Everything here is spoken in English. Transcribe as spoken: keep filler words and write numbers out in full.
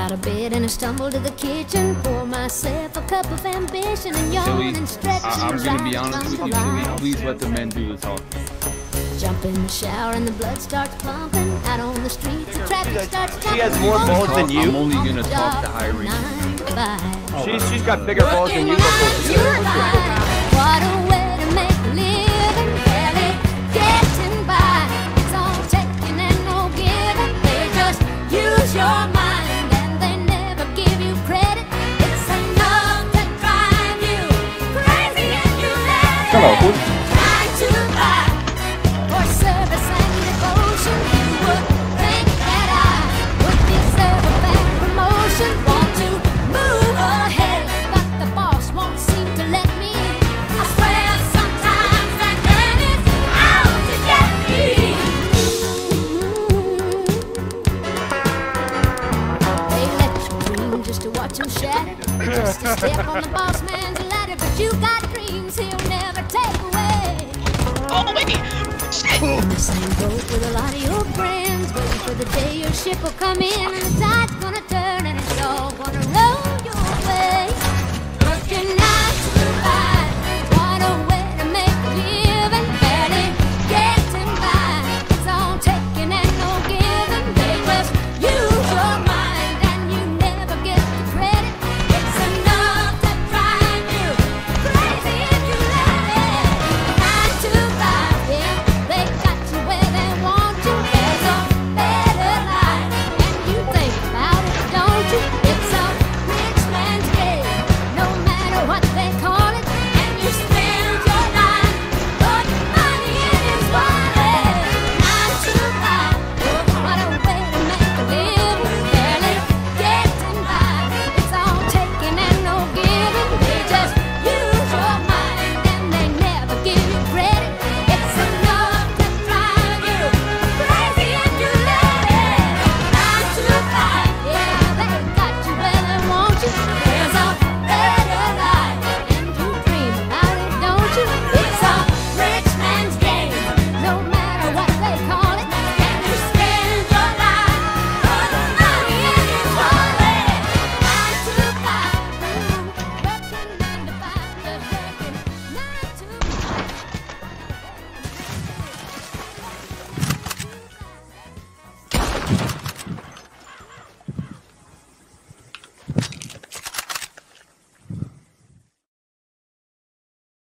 out of bed and I stumble to the kitchen, pour myself a cup of ambition and yawn Silly. and stretch I I'm and gonna be dry honest from with the you, Silly. light. Please let the men do the talking. Jump in the shower and the blood starts pumping. Out on the streets, the traffic starts jumping. She has more balls than you? I'm only gonna talk to Irene. She's, she's got bigger balls than you. What a way to make a living, barely getting by. It's all taking and no giving. They just use your mind and they never give you credit. It's enough to drive you crazy if you let it. Try to buy for service and devotion. You would think that I would deserve a bad promotion. Want to move ahead, but the boss won't seem to let me. I swear sometimes that man is out to get me. They let you dream just to watch him shatter, just to step on the boss man's ladder. But you got dreams he'll never take away. Oh, wait! In the same boat with a lot of your friends, waiting for the day your ship will come in and the tide's gonna turn and it's all gonna